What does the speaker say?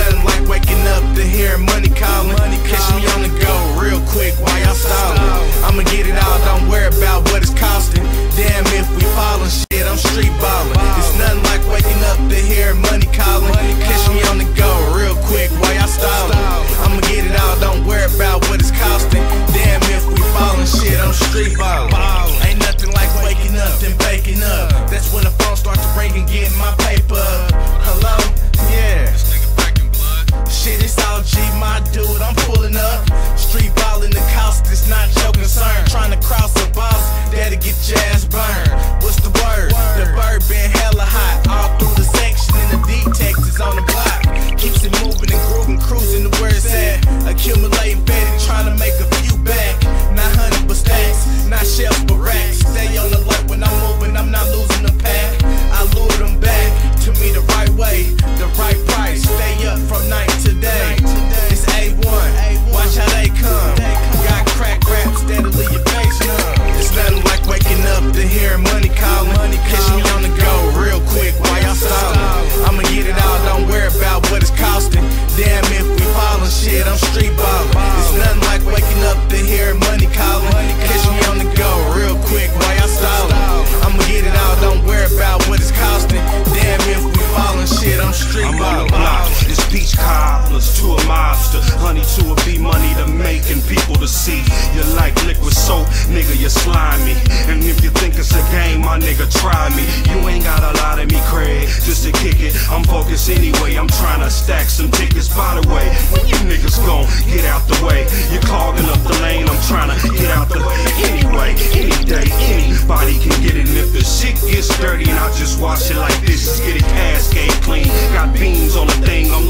nothing like waking up to hear money calling. Catch me on the go real quick while y'all stalling. I'ma get it all, don't worry about what it's costing. Damn, if we fallin' shit, I'm street ballin'. It's nothing like waking up to hear money calling. Catch me on the go real quick while y'all stalling. I'ma get it all, don't worry about what it's costing. Damn, if we fallin' shit, I'm street ballin'. Ain't nothing like waking up then baking up. That's when the phone starts to ring and getting my paper up. Hello? Yeah. This nigga breaking blood. Shit, it's all G, my dude, I'm pulling up. Street ballin' the cost, it's not your concern. Tryna cross a boss, that'll get your ass burned. What's the word? The bird been hella hot. All through the section and the D-Tex is on the block. Keeps it moving and grooving, cruising to where it's at. Accumulating betting, tryna make a few back. Not hundred but stacks, not shells but racks. Stay on the alert when I'm moving, I'm not losing the pack. I lure them back to me the right way, the right price. Stay up from night to day. It's A1, watch how they come. Got crack raps that'll leave your face numb. It's nothing like waking up to hear money calling. Catch me on the go real quick while y'all stalling. I'ma get it all, don't worry about what it's costing. Damn, if we fallin' shit, I'm street ballin'. It's nothing like waking up to hear money calling. Catch me on the go real quick while y'all stalling. I'ma get it all, don't worry about what it's costing. Damn, if we fallin' shit, I'm street ballin'. I'm on the block, it's peach cobblers to a mobster, honey to a B, money to make and people to see. You like liquid soap, nigga, you slimy. And if you think it's a game, my nigga, try me. You ain't got a lot of me, Craig, just to kick it. I'm focused anyway, I'm trying to stack some tickets. By the way, when you niggas gon' get out the way? You're clogging up the lane, I'm trying to get out the way. Anyway, any day, anybody can get it. And if the shit gets dirty and I just wash it like this, just get it cascade clean. Got beans on the thing, I'm